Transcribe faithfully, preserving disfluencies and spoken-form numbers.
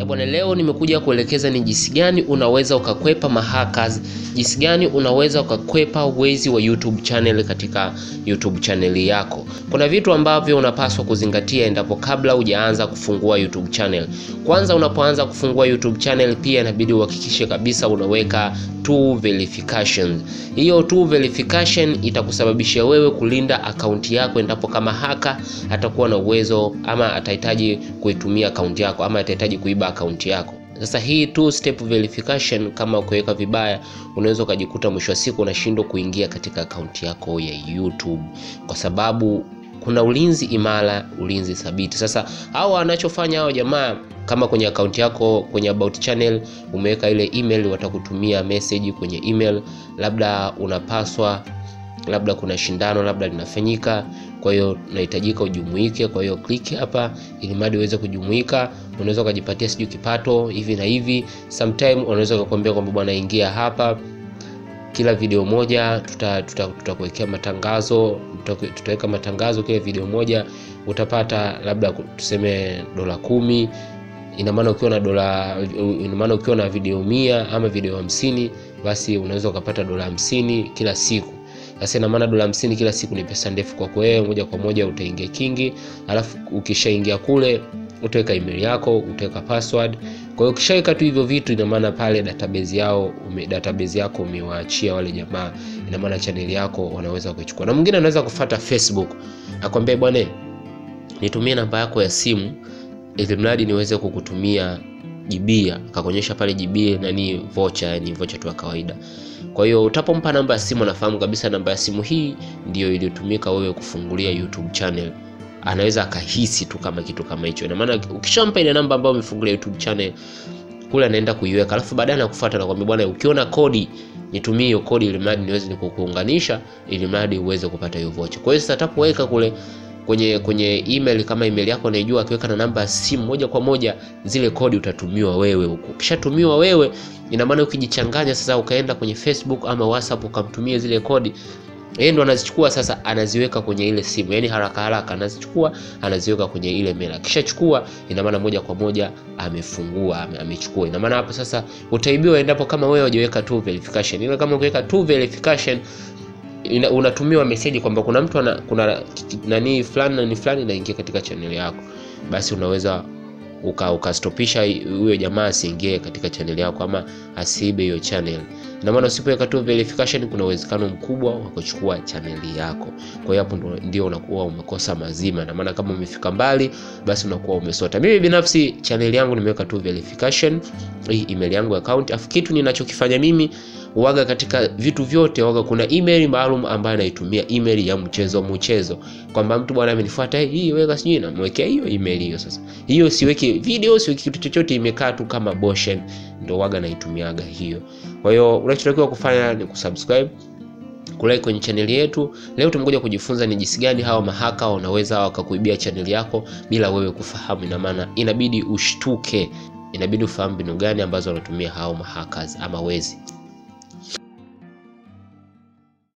Bwana, leo nimekuja kuelekeza ni jinsi gani unaweza ukakwepa mahackers, jinsi gani unaweza ukakwepa wezi wa YouTube channel katika YouTube channel yako. Kuna vitu ambavyo unapaswa kuzingatia endapo kabla hujaanza kufungua YouTube channel. Kwanza, unapoanza kufungua YouTube channel pia inabidi uhakikishe kabisa unaweka two verification. Hiyo two verification itakusababishia wewe kulinda akaunti yako endapo kama haka atakuwa na uwezo ama atahitaji kuitumia akaunti yako ama atahitaji kuiba akaunti yako. Sasa hii two step verification kama ukiweka vibaya, unaweza ukajikuta mwisho wa siku unashindwa kuingia katika akaunti yako ya YouTube, kwa sababu kuna ulinzi imara, ulinzi thabiti. Sasa hao wanachofanya hao jamaa, kama kwenye akaunti yako kwenye about channel umeweka ile email, watakutumia message kwenye email, labda unapaswa, labda kuna shindano labda linafanyika, kwa hiyo unahitajika ujumuike, kwa hiyo click hapa ili madi uweze kujumuika. Unaweza kujipatia siju kipato hivi na hivi. Sometime unaweza kukwambia kwamba bwana, ingia hapa, kila video moja tutakuwekea tuta, tuta matangazo, tutaweka matangazo kila video moja utapata labda tuseme dola kumi. Ina maana ukiwa na dola, ina maana ukiwa na video mia ama video hamsini, basi unaweza ukapata dola hamsini kila siku. Sasa ina maana dola hamsini kila siku ni pesa ndefu kwa wewe, moja kwa moja utaingia kingi. Alafu ukishaingia kule utaweka email yako, utaweka password. Kwa hiyo ukishaweka tu hivyo vitu, ina maana pale database yao ume, database yako umewaachia wale jamaa, ina maana channel yako wanaweza kuchukua. Na mwingine anaweza kufuata Facebook akwambia, bwana, nitumie namba yako ya simu ili mradi niweze kukutumia jibia, akakuonyesha pale jibia nani voucher, ni voucher tu ya kawaida. Kwa hiyo utapompa namba ya simu, nafahamu kabisa namba ya simu hii ndio iliyotumika wewe kufungulia YouTube channel, anaweza akahisi tu kama kitu kama hicho. Ina maana ukishampa ile namba ambayo umefungulia YouTube channel kule, anaenda kuiweka, alafu baadaye anakufuata na kwambia, bwana, ukiona kodi nitumie hiyo kodi ili mradi niweze nikukuunganisha ili mradi uweze kupata hiyo voucher. Kwa hiyo sasa atapoweka kule kwenye kwenye email, kama email yako unaijua, akiweka na namba ya simu, moja kwa moja zile kodi utatumiwa wewe huko. Ukishatumiwa wewe, ina maana ukijichanganya sasa ukaenda kwenye Facebook ama WhatsApp ukamtumia zile kodi, yeye ndo anazichukua sasa, anaziweka kwenye ile simu. Yaani haraka haraka anazichukua, anaziweka kwenye ile mail. Akishachukua, ina maana moja kwa moja amefungua, ame, amechukua. Ina maana hapo sasa utaibiwa endapo kama wewe hujaweka two verification. Ile kama ukiweka two verification, Ina, unatumiwa message kwamba kuna mtu ana, kuna nani fulani na ni fulani inaingia katika channel yako, basi unaweza uka ukastopisha huyo jamaa asiingie katika channel yako ama asiibe hiyo channel. Na maana usipoweka tu verification, kuna uwezekano mkubwa wa kuchukua channel yako. Kwa hiyo hapo ndio unakuwa umekosa mazima, na maana kama umefika mbali, basi unakuwa umesota. Mimi binafsi channel yangu nimeweka tu verification, hii email yangu account. Afu kitu ninachokifanya mimi, uwaga katika vitu vyote waga kuna email maalum ambayo naitumia, email ya mchezo mchezo, kwamba mtu bwana amenifuata, hii weka sijui na mwekea hiyo email hiyo. Sasa hiyo siweki video, siweki kitu chochote, imekaa tu kama boshen, ndio waga naitumiaga hiyo. Kwa hiyo unachotakiwa kufanya ni kusubscribe, kulike kwenye channel yetu. Leo tumekuja kujifunza ni jinsi gani hawa mahaka wanaweza wakakuibia channel yako bila wewe kufahamu. Ina maana inabidi ushtuke, inabidi ufahamu mbinu gani ambazo wanatumia hao mahackers ama wezi.